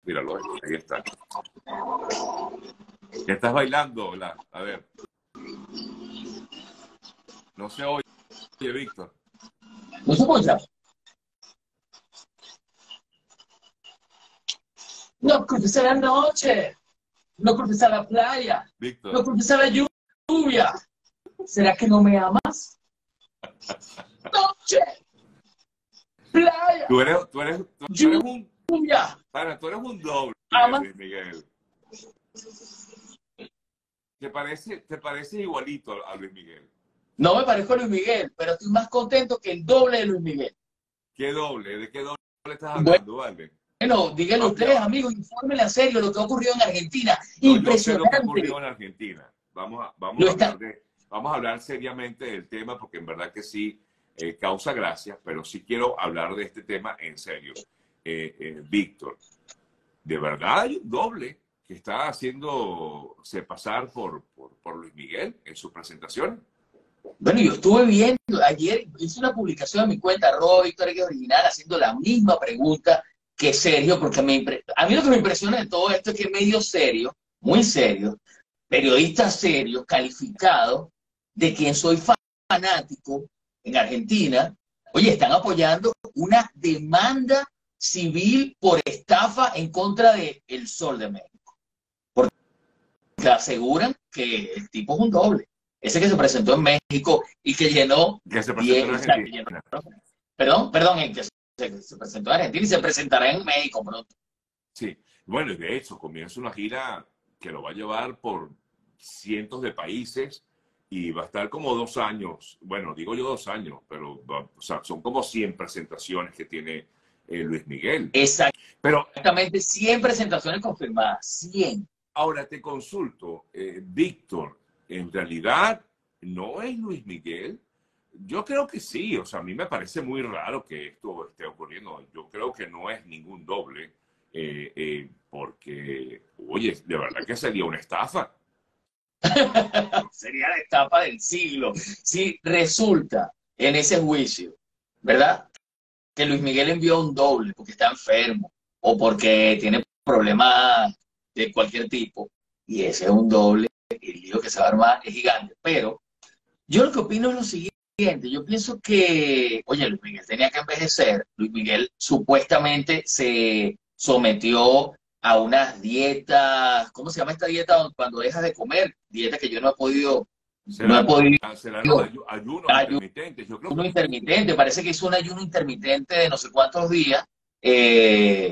Míralo, ahí está. ¿Qué estás bailando, Blas? A ver. No se oye, Víctor. ¿No se escucha? No cruces la noche, no cruces a la playa, no Víctor. cruces a la lluvia. ¿Será que no me amas? Noche, playa, Tú eres un, lluvia. para, tú eres un doble, ¿Amas? Luis Miguel. Te parece igualito a Luis Miguel. No me parezco a Luis Miguel, pero estoy más contento que el doble de Luis Miguel. ¿Qué doble? ¿De qué doble estás hablando, Bueno, vale? díganlo Ya ustedes, va. amigos, infórmenle a serio lo que ha ocurrido en Argentina. No, yo sé lo que ha Impresionante. ocurrido en Argentina. Lo está, Vamos a hablar seriamente del tema porque en verdad que sí causa gracia, pero sí quiero hablar de este tema en serio. Víctor, ¿de verdad hay un doble que está haciéndose pasar por Luis Miguel en su presentación? Bueno, yo estuve viendo, ayer hice una publicación en mi cuenta, Víctor X Original, haciendo la misma pregunta que Sergio, porque a mí lo que me impresiona de todo esto es que medio serio, muy serio, periodistas serios, calificados, de quien soy fanático en Argentina, oye, están apoyando una demanda civil por estafa en contra de El Sol de México. Porque aseguran que el tipo es un doble. Ese que se presentó en México y que llenó Que se presentó en 10, o sea, que llenó, Argentina. perdón, el que se presentó en Argentina y se presentará en México pronto. Sí, bueno, y de hecho comienza una gira que lo va a llevar por cientos de países y va a estar como 2 años, bueno, digo yo 2 años, pero o sea, son como 100 presentaciones que tiene Luis Miguel. Pero Exactamente 100 presentaciones confirmadas, 100. ahora te consulto, Víctor, ¿en realidad no es Luis Miguel? Yo creo que sí, o sea, a mí me parece muy raro que esto esté ocurriendo. Yo creo que no es ningún doble, porque, oye, de verdad que sería una estafa. Sería la etapa del siglo. Si resulta en ese juicio, ¿verdad? Que Luis Miguel envió un doble porque está enfermo o porque tiene problemas de cualquier tipo, y ese es un doble, el lío que se va a armar es gigante. Pero yo lo que opino es lo siguiente, yo pienso que, oye, Luis Miguel tenía que envejecer, Luis Miguel supuestamente se sometió a unas dietas, ¿cómo se llama esta dieta cuando dejas de comer? Dieta que yo no he podido, Serán los ayunos intermitentes. Yo creo ayuno que intermitente, parece que hizo un ayuno intermitente de no sé cuántos días, eh,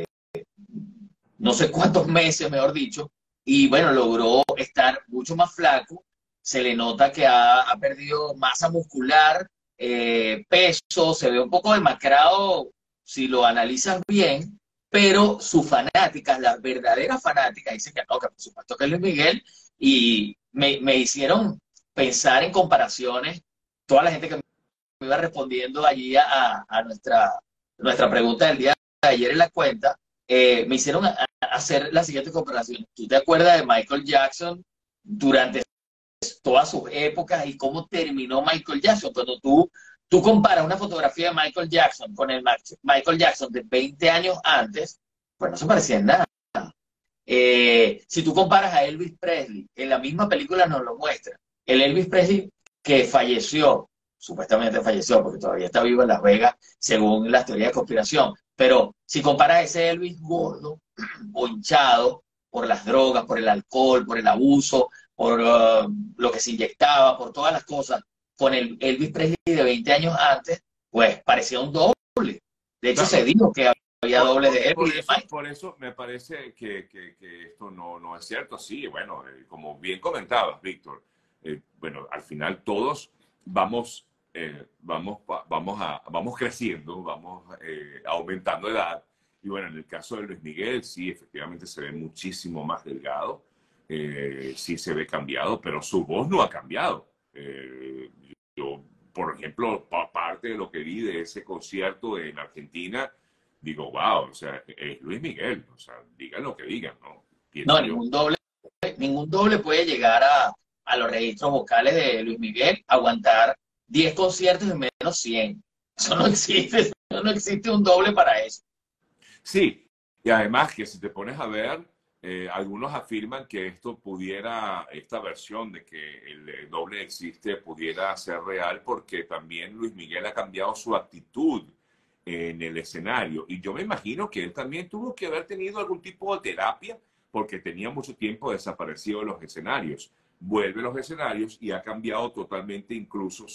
no sé cuántos meses, mejor dicho, y bueno, logró estar mucho más flaco, se le nota que ha perdido masa muscular, peso, se ve un poco demacrado si lo analizas bien, pero sus fanáticas, las verdaderas fanáticas, dicen que no, que por supuesto que es Luis Miguel, y me hicieron pensar en comparaciones, toda la gente que me iba respondiendo allí a nuestra pregunta del día de ayer en la cuenta, me hicieron hacer la siguiente comparación. ¿Tú te acuerdas de Michael Jackson durante todas sus épocas y cómo terminó Michael Jackson? Cuando tú comparas una fotografía de Michael Jackson con el Michael Jackson de 20 años antes, pues no se parecía en nada. Si tú comparas a Elvis Presley, en la misma película nos lo muestra. El Elvis Presley que falleció, supuestamente falleció porque todavía está vivo en Las Vegas, según las teorías de conspiración. Pero si comparas ese Elvis gordo o hinchado por las drogas, por el alcohol, por el abuso, por lo que se inyectaba, por todas las cosas, con el Elvis Presley de 20 años antes, pues parecía un doble. De hecho, se claro, dijo que había dobles de Elvis por y de eso, Mike. por eso me parece que esto no es cierto. Sí, bueno, como bien comentabas, Víctor, bueno, al final todos vamos creciendo, vamos aumentando edad. Y bueno, en el caso de Luis Miguel, sí, efectivamente se ve muchísimo más delgado, sí se ve cambiado, pero su voz no ha cambiado. Yo, por ejemplo, parte de lo que vi de ese concierto en Argentina, digo, wow, o sea, es Luis Miguel, o sea, digan lo que digan, ¿no? No, Pienso yo. ningún doble puede llegar a los registros vocales de Luis Miguel, aguantar 10 conciertos en menos 100. Eso no existe un doble para eso. Sí, Y además que si te pones a ver, algunos afirman que esta versión de que el doble existe pudiera ser real porque también Luis Miguel ha cambiado su actitud en el escenario. Y yo me imagino que él también tuvo que haber tenido algún tipo de terapia porque tenía mucho tiempo desaparecido de los escenarios. Vuelve a los escenarios y ha cambiado totalmente incluso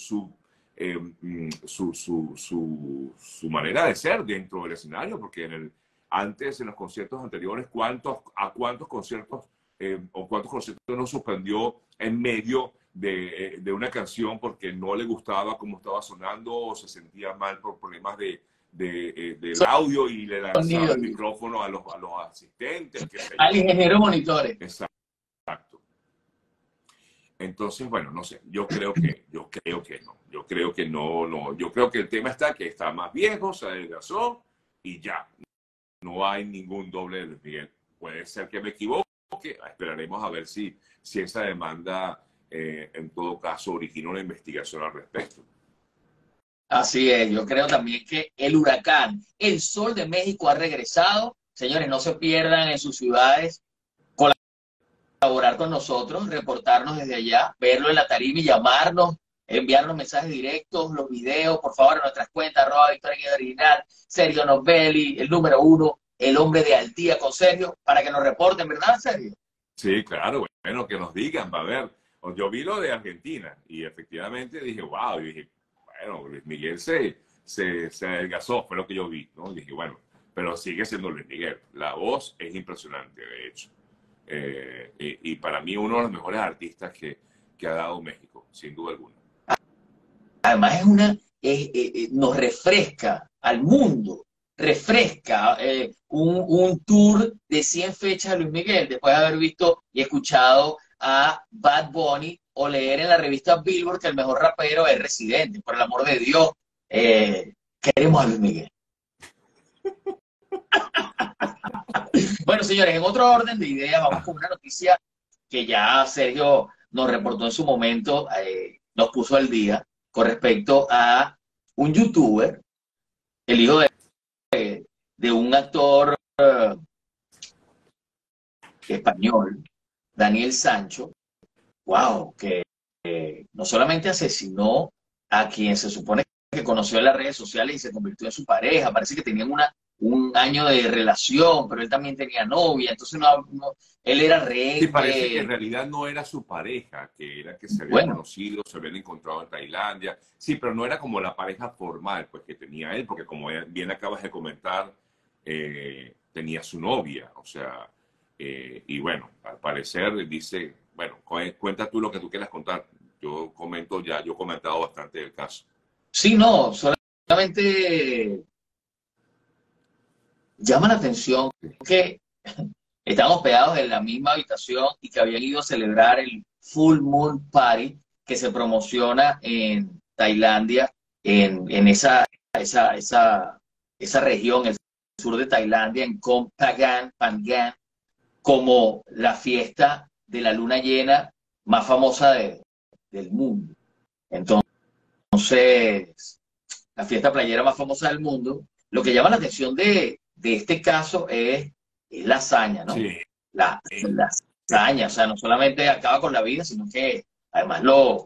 su manera de ser dentro del escenario, porque antes, en los conciertos anteriores, ¿a cuántos conciertos o cuántos conciertos nos suspendió en medio de una canción porque no le gustaba cómo estaba sonando o se sentía mal por problemas del audio y le lanzaba Sonido. el micrófono a los asistentes, qué sé Al yo? ingeniero de monitores. Exacto. Entonces, bueno, no sé, yo creo que no, yo creo que el tema que está más viejo, se adelgazó y ya, no hay ningún doble de Luis Miguel. Puede ser que me equivoque, esperaremos a ver si esa demanda, en todo caso, origina una investigación al respecto. Así es, yo creo también que el huracán, el Sol de México ha regresado. Señores, no se pierdan en sus ciudades, colaborar con nosotros, reportarnos desde allá, verlo en la tarima y llamarnos, enviarnos mensajes directos, los videos, por favor, a nuestras cuentas, @Victoria Original, Sergio Novelli, el número 1, el hombre de al día con Sergio, para que nos reporten, ¿verdad, Sergio? Sí, claro, bueno, que nos digan, va a ver. Yo vi lo de Argentina y efectivamente dije, wow, y dije, bueno, Luis Miguel se adelgazó, fue lo que yo vi, ¿no? Y dije, bueno, pero sigue siendo Luis Miguel. La voz es impresionante, de hecho. Y para mí uno de los mejores artistas que ha dado México, sin duda alguna. Además nos refresca al mundo, refresca un tour de 100 fechas de Luis Miguel, después de haber visto y escuchado a Bad Bunny o leer en la revista Billboard que el mejor rapero es Residente. Por el amor de Dios, queremos a Luis Miguel. Bueno, señores, en otro orden de ideas, vamos con una noticia que ya Sergio nos reportó en su momento, nos puso al día con respecto a un youtuber, el hijo de un actor español, Daniel Sancho, wow, que no solamente asesinó a quien se supone que conoció en las redes sociales y se convirtió en su pareja, parece que tenían un año de relación, pero él también tenía novia, entonces él era Sí, rehén parece que en de, realidad no era su pareja, que era que se habían bueno, conocido, se habían encontrado en Tailandia. Sí, pero no era como la pareja formal pues, que tenía él, porque como bien acabas de comentar, tenía su novia. O sea, y bueno, al parecer dice, bueno, cuenta tú lo que tú quieras contar. Yo yo he comentado bastante del caso. sí, no, solamente llama la atención Sí. que estaban hospedados en la misma habitación y que habían ido a celebrar el Full Moon Party que se promociona en Tailandia, en esa región, el sur de Tailandia, en Koh Phangan, como la fiesta de la luna llena más famosa del mundo. Entonces, la fiesta playera más famosa del mundo. Lo que llama la atención de este caso es la hazaña, ¿no? Sí. La hazaña, o sea, no solamente acaba con la vida, sino que además lo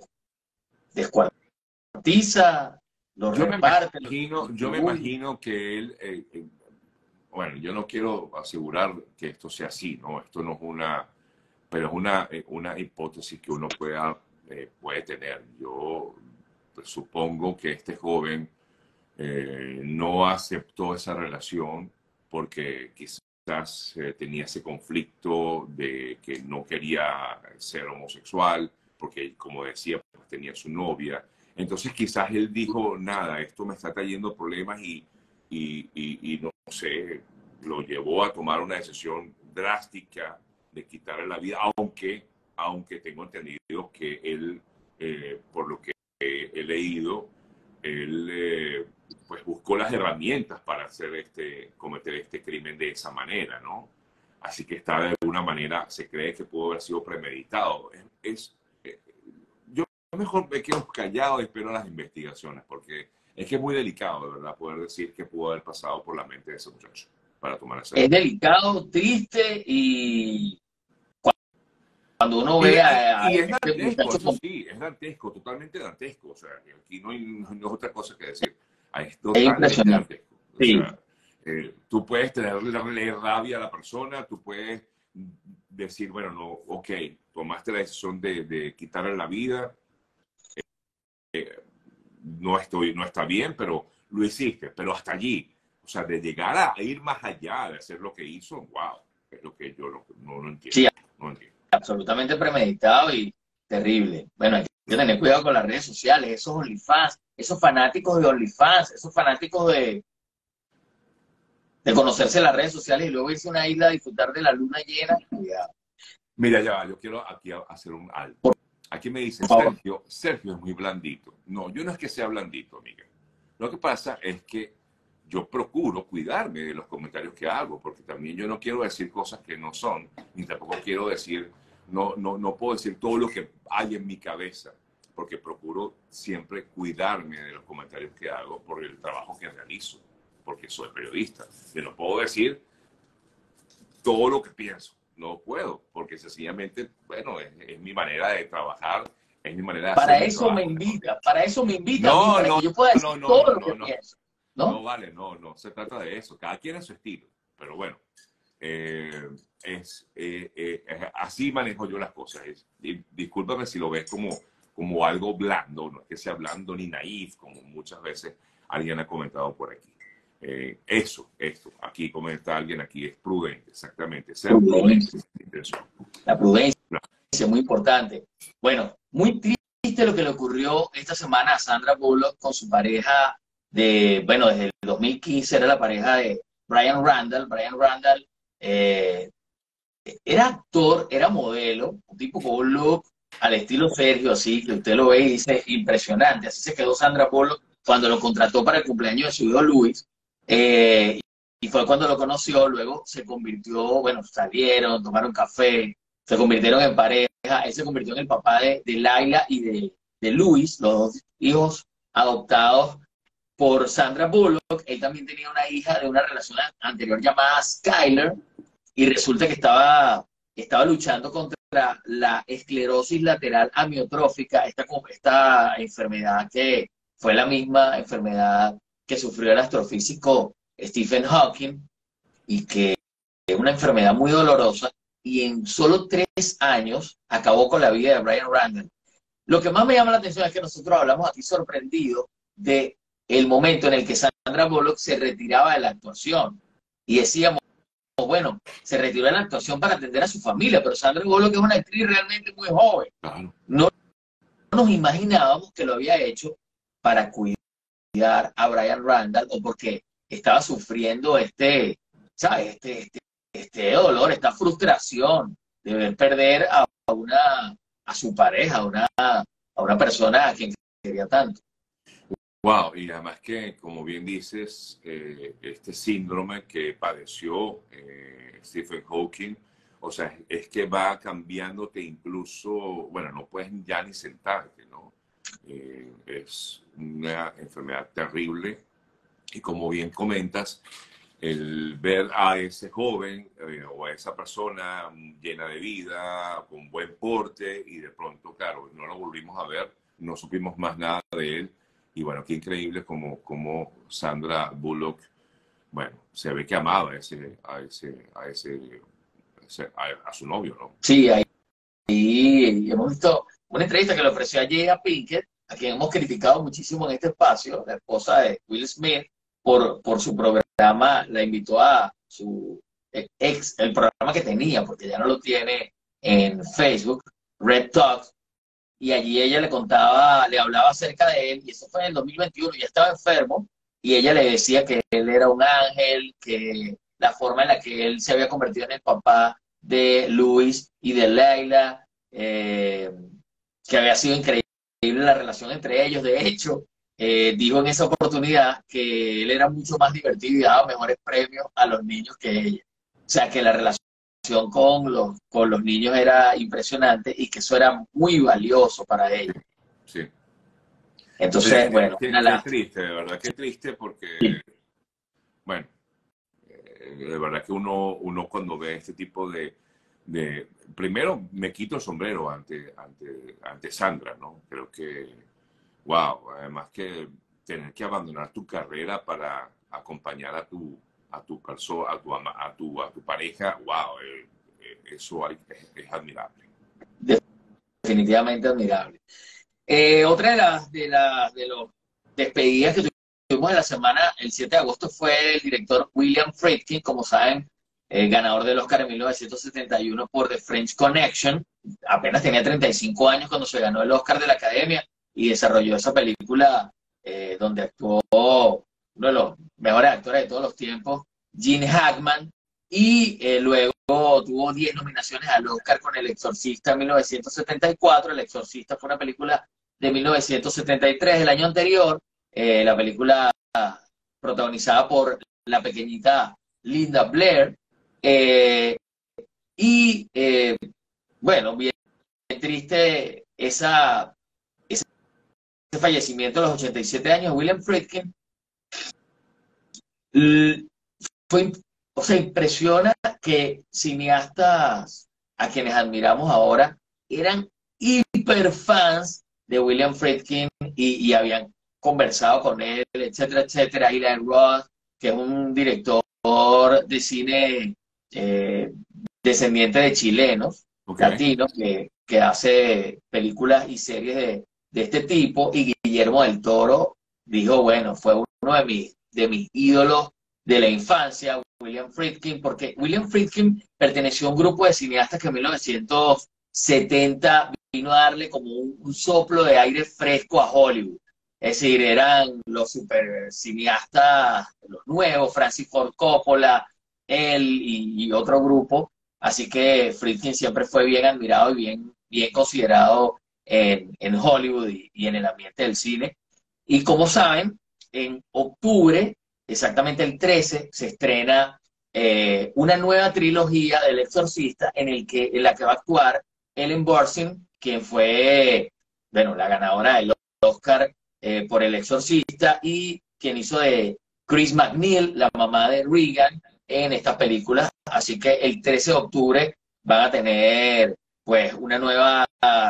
descuartiza, lo reparte, lo Yo me distribuye. imagino que él, bueno, yo no quiero asegurar que esto sea así, ¿no? Esto no es pero es una hipótesis que uno puede tener. Yo pues, supongo que este joven no aceptó esa relación porque quizás tenía ese conflicto de que no quería ser homosexual, porque como decía, pues, tenía su novia. Entonces quizás él dijo, nada, esto me está trayendo problemas y no sé, lo llevó a tomar una decisión drástica de quitarle la vida, aunque tengo entendido que él, por lo que he leído, él pues buscó las herramientas para cometer este crimen de esa manera, ¿no? Así que está de alguna manera, se cree que pudo haber sido premeditado. Yo mejor me quedo callado y espero las investigaciones, porque es que es muy delicado, de verdad, poder decir qué pudo haber pasado por la mente de ese muchacho. para tomar esa Es decisión. delicado, triste y cuando uno Y, ve a y es este dantesco, muchacho eso con... sí, es dantesco, totalmente dantesco. O sea, que aquí no hay otra cosa que decir. Ahí es Es totalmente impresionante. dantesco. O Sí, sea, tú puedes tenerle rabia a la persona, tú puedes decir, bueno, no, ok, tomaste la decisión de quitarle la vida, no está bien, pero lo hiciste, pero hasta allí. O sea, de llegar a ir más allá, de hacer lo que hizo, wow, es lo que yo no lo entiendo. sí, No entiendo. absolutamente premeditado y terrible. Bueno, hay que tener cuidado con las redes sociales, esos OnlyFans, esos fanáticos de OnlyFans, esos fanáticos de conocerse en las redes sociales y luego irse a una isla a disfrutar de la luna llena. Cuidado, Mira, ya va, yo quiero aquí hacer un alto. Aquí me dice por favor. Sergio es muy blandito. No, yo no es que sea blandito, amiga. Lo que pasa es que yo procuro cuidarme de los comentarios que hago, porque también yo no quiero decir cosas que no son, ni tampoco quiero decir, no puedo decir todo lo que hay en mi cabeza, porque procuro siempre cuidarme de los comentarios que hago por el trabajo que realizo, porque soy periodista. Yo no puedo decir todo lo que pienso. No puedo, porque sencillamente, bueno, es mi manera de trabajar, es mi manera de hacer Para mi eso me trabajo mejor. invita, para eso me invita a mí, No, para que no, yo pueda decir no, no, todo no, lo que no, no, pienso, no ¿no? vale, no se trata de eso. Cada quien es su estilo, pero bueno, eh, así manejo yo las cosas. Discúlpame si lo ves como algo blando, no es que sea blando ni naif, como muchas veces alguien ha comentado por aquí. Esto, aquí comenta alguien, aquí es prudente, exactamente, ser prudente. Prudencia, la prudencia es muy importante. Bueno, muy triste lo que le ocurrió esta semana a Sandra Bullock con su pareja bueno, desde el 2015 era la pareja de Brian Randall. Brian Randall eh, era actor, era modelo, un tipo con un look al estilo Sergio, así que usted lo ve y dice impresionante. Así se quedó Sandra Bullock cuando lo contrató para el cumpleaños de su hijo Luis. Eh, y fue cuando lo conoció, luego se convirtió, bueno, salieron, tomaron café, se convirtieron en pareja. Él se convirtió en el papá de Laila y de Luis, los dos hijos adoptados por Sandra Bullock. Él también tenía una hija de una relación anterior llamada Skyler, y resulta que estaba luchando contra la esclerosis lateral amiotrófica, esta enfermedad que fue la misma enfermedad que sufrió el astrofísico Stephen Hawking, y que es una enfermedad muy dolorosa, y en solo 3 años acabó con la vida de Brian Randall. Lo que más me llama la atención es que nosotros hablamos aquí sorprendidos de el momento en el que Sandra Bullock se retiraba de la actuación y decíamos, bueno, se retiró de la actuación para atender a su familia, pero Sandra Bullock es una actriz realmente muy joven. Claro. No nos imaginábamos que lo había hecho para cuidar a Brian Randall o porque estaba sufriendo ¿sabes? Este dolor, esta frustración de ver perder a su pareja, a una persona a quien quería tanto. Wow, y además que, como bien dices, este síndrome que padeció Stephen Hawking, o sea, es que va cambiándote incluso, bueno, no puedes ya ni sentarte, ¿no? Es una enfermedad terrible y como bien comentas, el ver a ese joven o a esa persona llena de vida, con buen porte y de pronto, claro, no lo volvimos a ver, no supimos más nada de él. Y bueno, qué increíble como Sandra Bullock, bueno, se ve que amaba a su novio, ¿no? Sí, ahí hemos visto una entrevista que le ofreció a Jada Pinkett, a quien hemos criticado muchísimo en este espacio, la esposa de Will Smith, por su programa. La invitó a su el programa que tenía, porque ya no lo tiene, en Facebook, Red Talks, y allí ella le hablaba acerca de él, y eso fue en el 2021, ya estaba enfermo, y ella le decía que él era un ángel, que la forma en la que él se había convertido en el papá de Luis y de Leila, que había sido increíble la relación entre ellos. De hecho, dijo en esa oportunidad que él era mucho más divertido y daba mejores premios a los niños que ella. O sea, que la relación con los niños era impresionante y que eso era muy valioso para Sí, ellos. sí. Oye, Entonces, bueno, una qué lástima. triste, de verdad, qué triste porque, bueno, de verdad que uno cuando ve este tipo primero me quito el sombrero ante Sandra, ¿no? Creo que, wow, además que tener que abandonar tu carrera para acompañar a tu pareja, wow, eso es admirable. Definitivamente admirable. Otra de los despedidas que tuvimos en la semana, el 7 de agosto, fue el director William Friedkin, como saben, ganador del Oscar en 1971 por The French Connection. Apenas tenía 35 años cuando se ganó el Oscar de la Academia y desarrolló esa película donde actuó uno de los mejores actores de todos los tiempos, Gene Hackman, y luego tuvo 10 nominaciones al Oscar con El Exorcista en 1974. El Exorcista fue una película de 1973, el año anterior, la película protagonizada por la pequeñita Linda Blair. Y bueno, bien triste ese fallecimiento a los 87 años de William Friedkin. Fue, o sea, impresiona que cineastas a quienes admiramos ahora eran hiperfans de William Friedkin y habían conversado con él, etcétera, etcétera. Eli Roth, que es un director de cine descendiente de chilenos, latinos, que hace películas y series de este tipo, y Guillermo del Toro dijo, bueno, fue uno de mis ídolos de la infancia, William Friedkin, porque William Friedkin perteneció a un grupo de cineastas que en 1970 vino a darle como un soplo de aire fresco a Hollywood. Es decir, eran los super cineastas, los nuevos, Francis Ford Coppola, él y otro grupo. Así que Friedkin siempre fue bien admirado y bien considerado en Hollywood y en el ambiente del cine. Y como saben, en octubre, exactamente el 13, se estrena una nueva trilogía del Exorcista en la que va a actuar Ellen Burstyn, quien fue, bueno, la ganadora del Oscar por El Exorcista y quien hizo de Chris McNeil, la mamá de Regan, en estas películas. Así que el 13 de octubre van a tener pues nuevas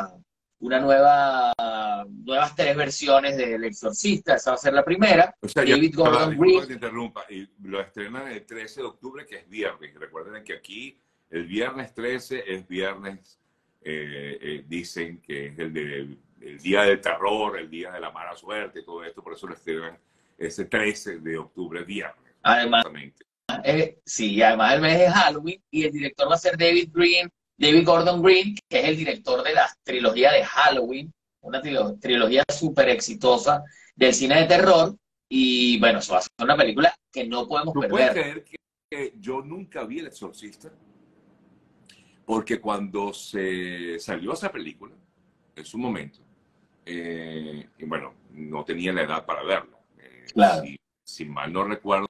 3 versiones del Exorcista. Esa va a ser la primera. O sea, David Gordon Green. Que te interrumpa. Y lo estrenan el 13 de octubre, que es viernes. Recuerden que aquí el viernes 13 es viernes, dicen que es el día del terror, el día de la mala suerte, todo esto. Por eso lo estrenan ese 13 de octubre, viernes. Además, sí, además el mes es Halloween y el director va a ser David Gordon Green, que es el director de la trilogía de Halloween, una trilogía súper exitosa del cine de terror. Y bueno, eso va a ser una película que no podemos perder. ¿Puedes creer que yo nunca vi El Exorcista? Porque cuando se salió esa película, en su momento, y bueno, no tenía la edad para verla. Claro. Si mal no recuerdo,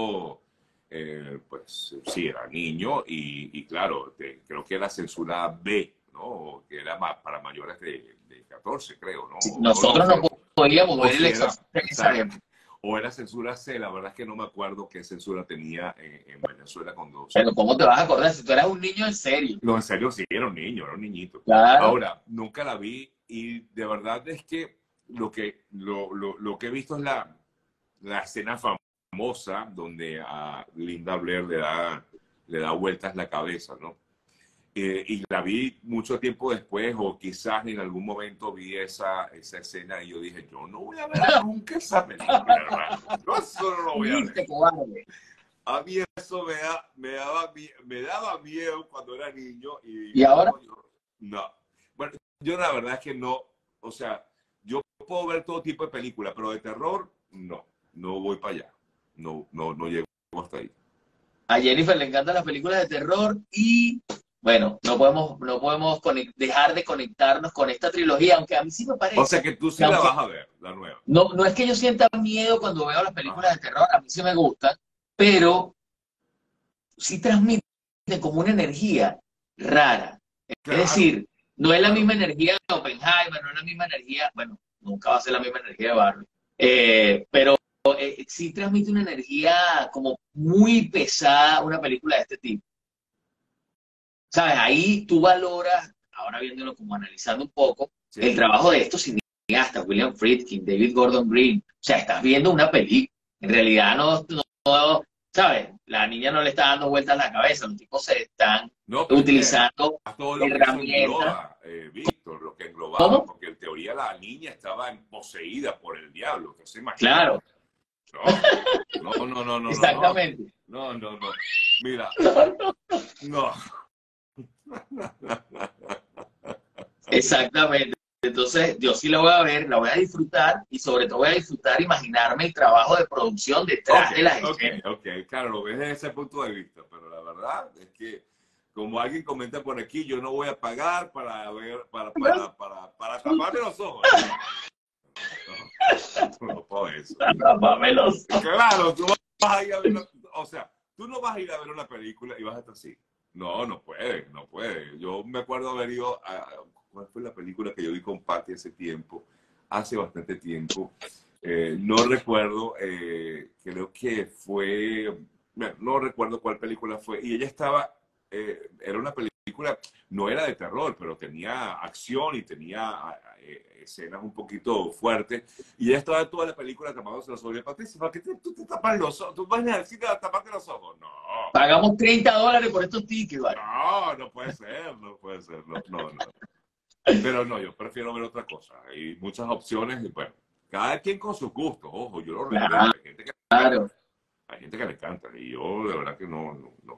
pues sí, era niño y claro, creo que era censura B, ¿no? Que era para mayores de 14, creo, ¿no? Sí, nosotros no podíamos ver El Exorcista. O era censura C, la verdad es que no me acuerdo qué censura tenía en Venezuela cuando... Pero ¿cómo te vas a acordar si tú eras un niño en serio? No, en serio, sí, era un niño, era un niñito. Claro. Ahora, nunca la vi y de verdad es que lo que he visto es la escena famosa donde a Linda Blair le da vueltas la cabeza, ¿no? Y la vi mucho tiempo después, o quizás en algún momento vi esa escena y yo dije, yo no voy a ver nunca esa película, hermano. Yo eso no lo voy a ver. A mí eso me daba miedo cuando era niño. ¿Y ahora? No. Bueno, yo la verdad es que no, o sea, yo puedo ver todo tipo de películas, pero de terror, no voy para allá. No llego hasta ahí. A Jennifer le encantan las películas de terror y... Bueno, no podemos dejar de conectarnos con esta trilogía, aunque a mí sí me parece... O sea que tú sí la vas a ver, la nueva. No es que yo sienta miedo cuando veo las películas de terror, a mí sí me gustan, pero sí transmiten como una energía rara. Claro. Es decir, no es la misma energía de Oppenheimer, no es la misma energía, bueno, nunca va a ser la misma energía de Barbie, pero sí transmite una energía como muy pesada una película de este tipo. ¿Sabes? Ahí tú valoras, ahora viéndolo como analizando un poco, el Sí. trabajo de estos cineastas, William Friedkin, David Gordon Green. O sea, estás viendo una película. En realidad ¿sabes? La niña no le está dando vueltas a la cabeza, los tipos se están No, pero es que además utilizando todo lo que eso herramientas. engloba, Víctor, lo que englobaba, ¿Cómo? porque en teoría la niña estaba poseída por el diablo, que se imagina. Claro, No, no, no, no, no, no, no, exactamente. no, no, no. Mira, no. Exactamente. Entonces, yo sí la voy a ver, la voy a disfrutar y sobre todo voy a disfrutar imaginarme el trabajo de producción Ok, detrás de las ok, escenas. ok. Claro, lo ves desde ese punto de vista, pero la verdad es que, como alguien comenta por aquí, yo no voy a pagar para ver, para taparme los ojos. No, no puedo eso. Atrapamelos. Claro, tú vas a ir a ver o sea, tú no vas a ir a ver una película y vas a estar así. No, no puede, no puede. Yo me acuerdo haber ido ¿cuál fue la película que yo vi con Patty hace tiempo? Hace bastante tiempo. No recuerdo, creo que fue, no recuerdo cuál película fue. Y ella estaba, era una película, no era de terror, pero tenía acción y tenía escenas un poquito fuertes. Y ella estaba toda la película tapándose los ojos. Patricia, ¿para qué tú te tapas los ojos? ¿Tú vas al cine a taparte los ojos? No, Pagamos $30 por estos tickets, ¿vale? no, no puede ser, no puede ser, no, no, no. Pero no, yo prefiero ver otra cosa. Hay muchas opciones y bueno, cada quien con sus gustos, ojo, yo lo respeto. Hay gente que le Claro. encanta, hay gente que le encanta y yo de verdad que no, no, no.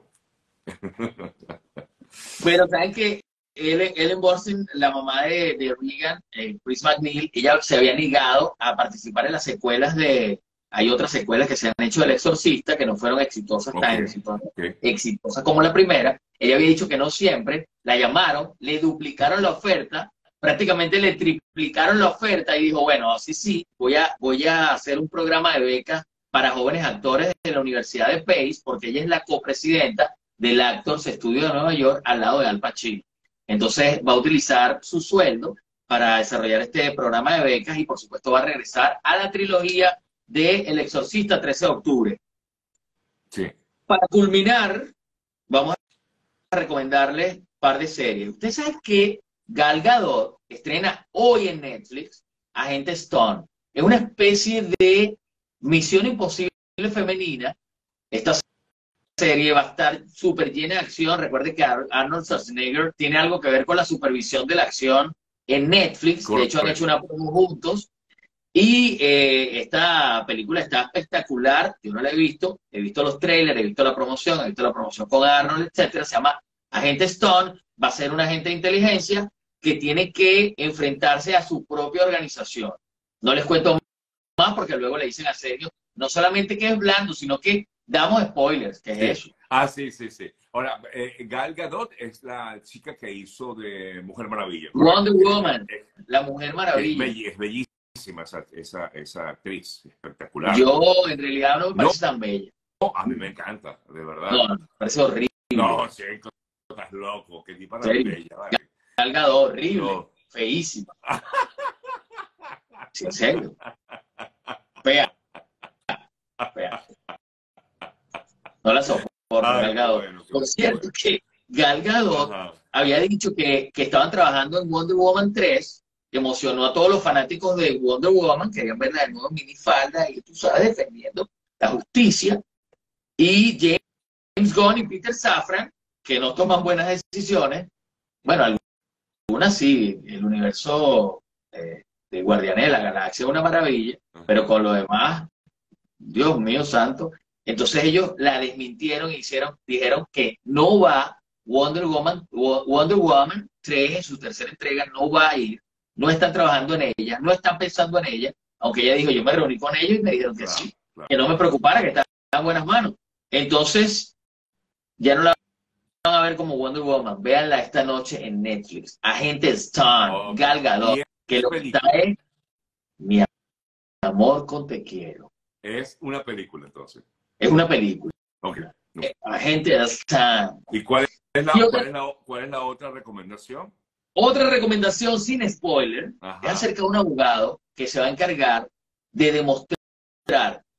Pero saben que Ellen Burstyn, la mamá de Regan, Chris McNeil, ella se había negado a participar en las secuelas de... Hay otras secuelas que se han hecho del Exorcista que no fueron exitosas, Ok, tan exitosas, ok, exitosas como la primera. Ella había dicho que no siempre. La llamaron, le duplicaron la oferta, prácticamente le triplicaron la oferta y dijo, bueno, sí, sí, voy a hacer un programa de becas para jóvenes actores de la Universidad de Pace, porque ella es la copresidenta del Actors Studio de Nueva York al lado de Al Pacino. Entonces va a utilizar su sueldo para desarrollar este programa de becas y por supuesto va a regresar a la trilogía de El Exorcista 13 de octubre. sí, Para culminar, vamos a recomendarles un par de series. Usted sabe que Gal Gadot estrena hoy en Netflix Agente Stone. Es una especie de Misión Imposible femenina. Esta serie va a estar súper llena de acción. Recuerde que Arnold Schwarzenegger tiene algo que ver con la supervisión de la acción en Netflix. De hecho, han hecho correcto. una promo juntos. Y esta película está espectacular. Yo no la he visto los trailers, he visto la promoción con Arnold, etcétera. Se llama Agente Stone. Va a ser un agente de inteligencia que tiene que enfrentarse a su propia organización. No les cuento más porque luego le dicen a Sergio, no solamente que es blando, sino que damos spoilers, que Sí. es eso. Ah, sí, sí, sí. Ahora, Gal Gadot es la chica que hizo de Mujer Maravilla, Wonder correcto. Woman, la Mujer Maravilla. Es bellísima esa actriz, espectacular. Yo en realidad no me No, parece tan bella. a mí me encanta, de No, verdad. no, me parece horrible. No, chico, estás loco, qué tipa En tan serio. bella, vale. Salgado horrible, No. feísima. Sí, en serio. Fea, fea. No la soporto, Ay, Gal qué Gadot. bueno, qué Por bueno, qué cierto bueno. que Gal Gadot Ajá. había dicho que estaban trabajando en Wonder Woman 3, que emocionó a todos los fanáticos de Wonder Woman, querían verla de nuevo en minifalda y tú sabes, defendiendo la justicia. Y James Gunn y Peter Safran, que no toman buenas decisiones, bueno, algunas sí, el universo de Guardianes de la Galaxia es una maravilla, pero Ajá. con lo demás, Dios mío santo. Entonces ellos la desmintieron y dijeron que no va Wonder Woman 3 en su tercera entrega, no va a ir, no están trabajando en ella, no están pensando en ella, aunque ella dijo, yo me reuní con ellos y me dijeron que Claro, sí, claro. que no me preocupara, que estaba en buenas manos. Entonces, ya no la van a ver como Wonder Woman, véanla esta noche en Netflix. Agente Stone, Ok. Gal Gadot, Y que es lo que está película. es mi amor con te quiero. Es una película, entonces. Es una película. Ok. Ok. Agente Stone. ¿Y cuál es Y otra, cuál es la otra recomendación? otra recomendación sin spoiler es Ajá. acerca de un abogado que se va a encargar de demostrar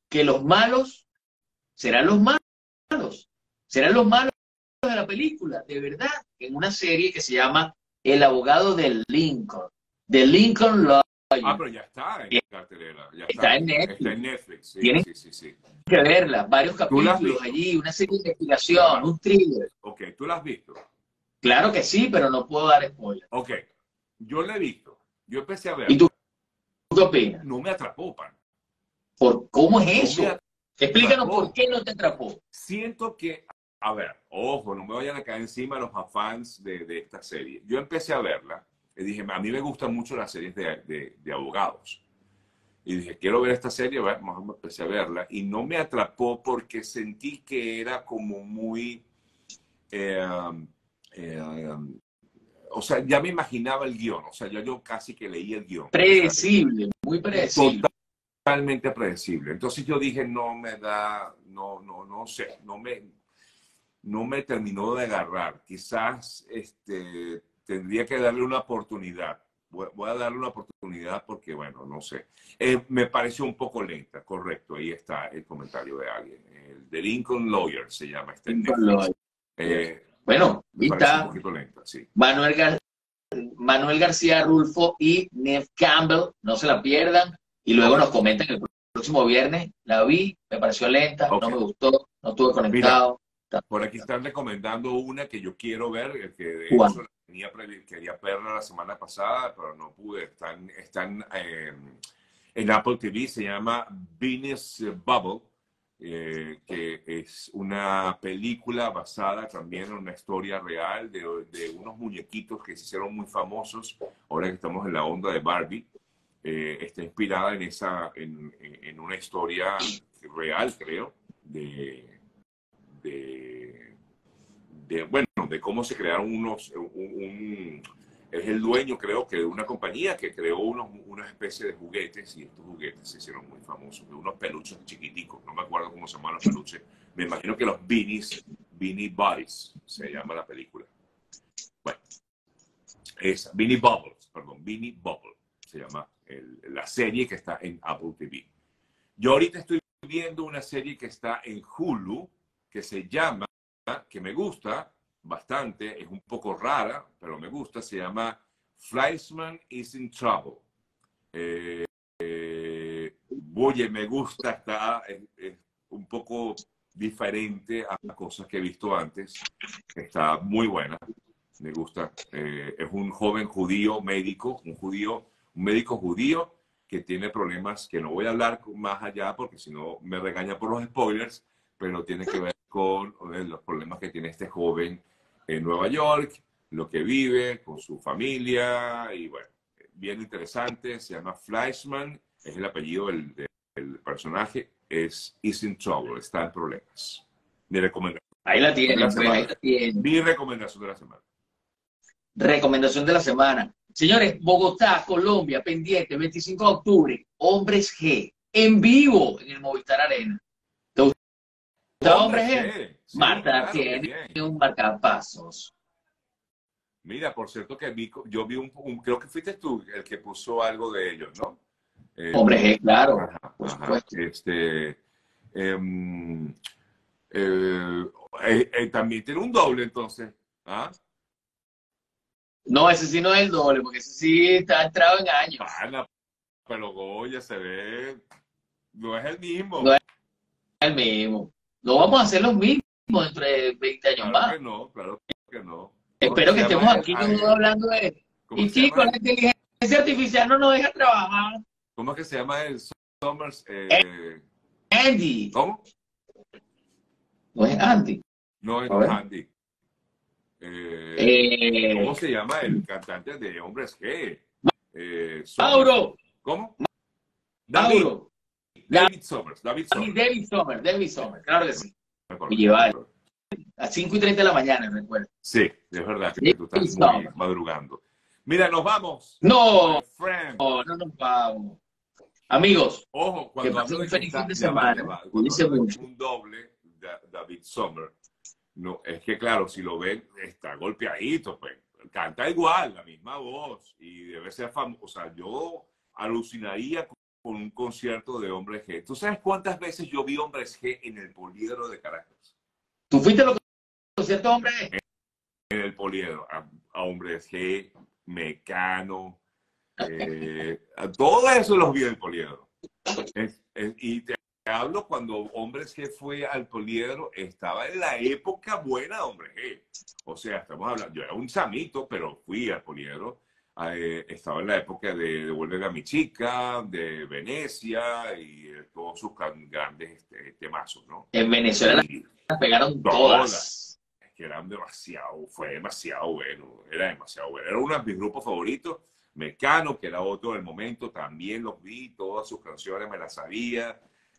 que los malos serán los malos, serán los malos de la película, de verdad, en una serie que se llama El abogado de Lincoln Lawyer. Ah, pero ya está en cartelera. Ya Está en está Netflix. en Netflix. Sí, Tienen sí, sí, sí. que verla, varios ¿Tú la has capítulos visto? allí, una serie de investigación, un thriller. Ok, ¿tú la has visto? Claro que sí, pero no puedo dar spoiler. Ok, yo la he visto. Yo empecé a ¿Y tú verla. qué opinas? No me atrapó, pan. ¿Cómo es No me eso? Explícanos por atrapó. qué no te atrapó. Siento que, a ver, ojo, no me vayan a caer encima los fans de esta serie. Yo empecé a verla y dije, a mí me gustan mucho las series de abogados. Y dije, quiero ver esta serie, bueno, empecé a verla y no me atrapó porque sentí que era como muy... eh, eh, o sea, ya me imaginaba el guión, o sea, yo casi que leí el guión. O sea, Predecible, muy predecible. totalmente predecible. Entonces yo dije, no me da, no sé, no me terminó de agarrar. Quizás tendría que darle una oportunidad. Voy a darle una oportunidad porque, bueno, no sé. Me pareció un poco lenta, correcto. Ahí está el comentario de alguien. El de Lincoln Lawyer se llama, está en Lincoln Netflix. Lawyer. Bueno, Me ahí parece un está poquito lenta, sí. Manuel García Rulfo y Neve Campbell, no se la pierdan. Y luego Ok, nos comentan el próximo viernes. La vi, me pareció lenta, no ok. me gustó, no estuve Mira, conectado. por aquí están recomendando una que yo quiero ver, que de Juan. hecho quería verla la semana pasada, pero no pude. Están en Apple TV, se llama Venus Bubble, que es una película basada también en una historia real de unos muñequitos que se hicieron muy famosos, ahora que estamos en la onda de Barbie. Está inspirada en una historia real, creo, de, bueno, de cómo se crearon es el dueño, creo que de una compañía que creó una especie de juguetes y estos juguetes se hicieron muy famosos, de unos peluches chiquiticos, no me acuerdo cómo se llaman los peluches, me imagino que los Beanie Buddies se llama la película. Bueno, esa, Beanie Bubbles, perdón, Beanie Bubble se llama la serie que está en Apple TV. Yo ahorita estoy viendo una serie que está en Hulu, que se llama, que me gusta bastante, es un poco rara, pero me gusta, se llama Fleischman is in Trouble. Oye, me gusta, es un poco diferente a cosas que he visto antes, está muy buena, me gusta. Es un joven judío médico, un médico judío que tiene problemas que no voy a hablar más allá porque si no me regaña por los spoilers, pero tiene que ver con los problemas que tiene este joven en Nueva York, lo que vive con su familia y bueno, bien interesante, se llama Fleischman, es el apellido del personaje, is in trouble, está en problemas. Mi recomendación Ahí la de la tienen, pues, ahí semana. la tienen. Mi recomendación de la semana. Recomendación de la semana. Señores, Bogotá, Colombia, pendiente, 25 de octubre, Hombres G, en vivo en el Movistar Arena. ¿Te gusta Hombre, Hombres G? ¿qué? Sí, Marta claro, qué tiene bien. un marcapasos. Mira, por cierto que yo vi creo que fuiste tú el que puso algo de ellos, ¿no? Hombres G, claro, Ajá, por ajá. supuesto. Em, eh, también tiene un doble entonces. ¿Ah? No, ese sí no es el doble, porque ese sí está entrado en años. Pana, pero Goya se ve, no es el No mismo. es el mismo. No vamos a hacer los mismos dentro de 20 años Claro más. que no, claro que no. ¿Cómo es que Espero se que llama estemos él? aquí los dos hablando de él. ¿Cómo que Y se llama chicos, la él? inteligencia artificial no nos deja trabajar. ¿Cómo es que se llama él? Summers. Andy. ¿Cómo? No es Andy. No, A no es ver. Andy. ¿Cómo Eh, se llama el cantante de Hombres G? Summers. Mauro. ¿Cómo? David. Mauro. David Summers. David Summers. David Sommer. David Sommer. Claro que sí. Me acordé, Oye, me vale. acordé. A 5:30 de la mañana, recuerda. Sí, es verdad que tú David estás muy Sommer. madrugando. Mira, nos vamos. No, My friend. no nos vamos. Amigos, Ojo, que cuando hablo pasen un de que feliz fin está, de ya va, ya semana. va. Cuando Cuídense hablo de que es mucho. un doble, David Sommer, no, es que claro, si lo ven, está golpeadito, pues. Canta igual, la misma voz, y debe ser famoso. O sea, yo alucinaría un concierto de Hombres G. ¿Tú sabes cuántas veces yo vi Hombres G en el Poliedro de Caracas? ¿Tú fuiste a los conciertos, hombre? En el Poliedro, a Hombres G, Mecano, todo eso los vi en el Poliedro. Y te hablo cuando Hombres G fue al Poliedro, estaba en la época buena de Hombres G. O sea, estamos hablando, yo era un chamito, pero fui al Poliedro. Estaba en la época de Devuélveme a mi chica, de Venecia y todos sus grandes temazos, ¿no? En Venezuela las pegaron todas. Es que eran demasiado, fue demasiado bueno, era demasiado bueno. Era uno de mis grupos favoritos. Mecano, que era otro del momento, también los vi, todas sus canciones me las sabía.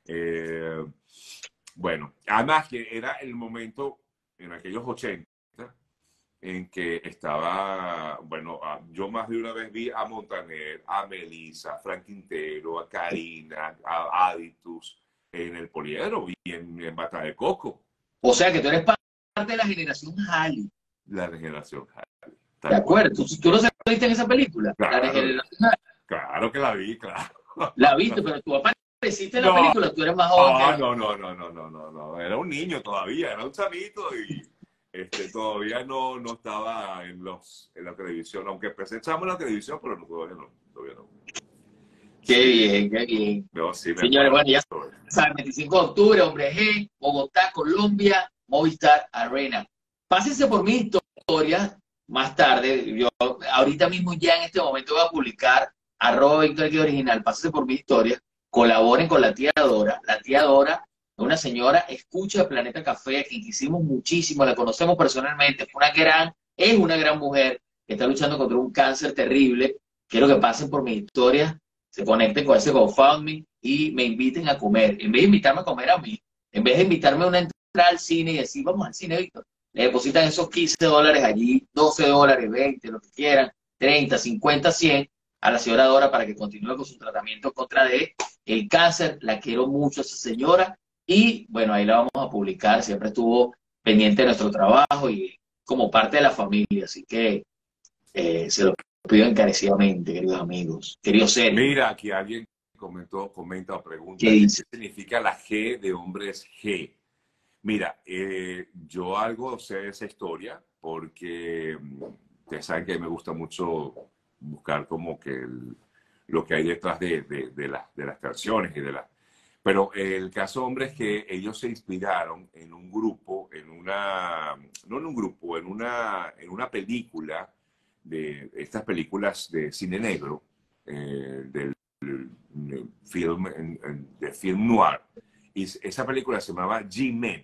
Bueno, además que era el momento en aquellos 80 en que estaba, bueno, yo más de una vez vi a Montaner, a Melissa, a Frank Quintero, a Karina, a Aditus en el Poliedro y en Bata de Coco. O sea que tú eres parte de la generación Halley. La generación Halley. ¿De acuerdo? ¿Tú no saliste en esa película? Claro, La generación Halley. Claro que la vi, claro. La viste, pero tú apareciste en la película, tú eres más joven. No, era un niño todavía, era un chamito y todavía no estaba en la televisión, aunque presentamos en la televisión, pero todavía no. Qué bien, qué bien. No, sí, señores, bueno, ya saben, 25 de octubre, Hombre G, Bogotá, Colombia, Movistar Arena. Pásense por mi historia más tarde. Yo ahorita mismo ya en este momento voy a publicar @VictorXOriginal. Pásense por mi historia. Colaboren con la tía Dora. La tía Dora es una señora, escucha Planeta Café, a quien quisimos muchísimo, la conocemos personalmente, es una gran mujer que está luchando contra un cáncer terrible. Quiero que pasen por mi historia, se conecten con ese GoFundMe y me inviten a comer. En vez de invitarme a comer a mí, en vez de invitarme a una entrada al cine y decir, vamos al cine, Víctor, le depositan esos $15 allí, $12, 20, lo que quieran, 30, 50, 100, a la señora Dora para que continúe con su tratamiento contra el cáncer. La quiero mucho a esa señora y bueno, ahí la vamos a publicar. Siempre estuvo pendiente de nuestro trabajo y como parte de la familia, así que se lo pido encarecidamente, queridos amigos, queridos seres. Mira, aquí alguien comenta o pregunta, ¿Qué significa la G de Hombres G? Mira, yo algo sé de esa historia porque ustedes saben que me gusta mucho buscar como que lo que hay detrás de las canciones y Pero el caso, hombre, es que ellos se inspiraron en un grupo, en una película, de estas películas de cine negro, del film, de film noir. Y esa película se llamaba G-Men.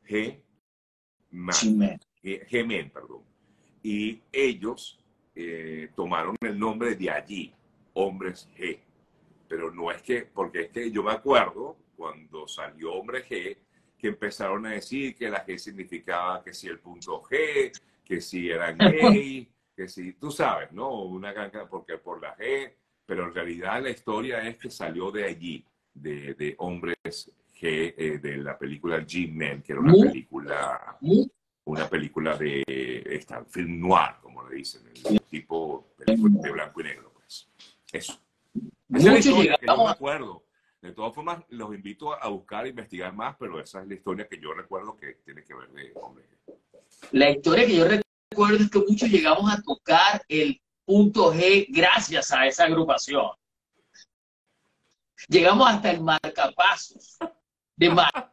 G-Men, perdón. Y ellos tomaron el nombre de allí, Hombres G. Pero no es que, porque es que yo me acuerdo cuando salió Hombre G, que empezaron a decir que la G significaba que si el punto G, que si eran gay, que si, tú sabes, ¿no? Una ganga porque por la G, pero en realidad la historia es que salió de allí, de Hombres G, de la película G-Men, que era una película de film noir, como le dicen, el tipo de blanco y negro, pues. Eso. Esa es la historia que yo recuerdo. De todas formas, los invito a buscar e investigar más, pero esa es la historia que yo recuerdo que tiene que ver de Hombre G. La historia que yo recuerdo es que muchos llegamos a tocar el punto G gracias a esa agrupación. Llegamos hasta el marcapasos de Marta.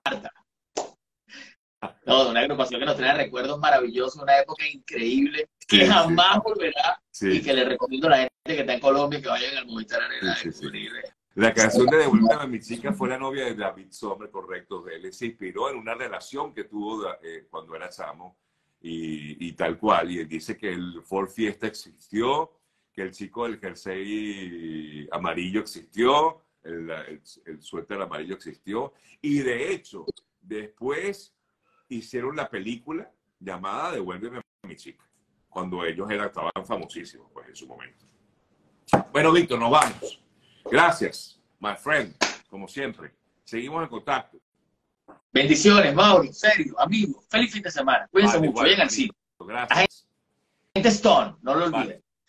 No, una agrupación que nos trae recuerdos maravillosos, una época increíble que jamás volverá y que le recomiendo a la gente que está en Colombia que vayan al Movistar Arena. La canción de Devuélveme a mi chica fue la novia de David Sommer, correcto. Él se inspiró en una relación que tuvo cuando era chamo y tal cual. Y él dice que el Ford Fiesta existió, que el chico del jersey amarillo existió, el suéter amarillo existió. Y de hecho, después hicieron la película llamada Devuélveme a mi chica, cuando ellos estaban famosísimos pues, en su momento. Bueno, Víctor, nos vamos. Gracias, my friend, como siempre. Seguimos en contacto. Bendiciones, Mauro, serio, amigos. Feliz fin de semana. Cuídense mucho. Vayan al cine. Gracias. Agente Stone, no lo olviden.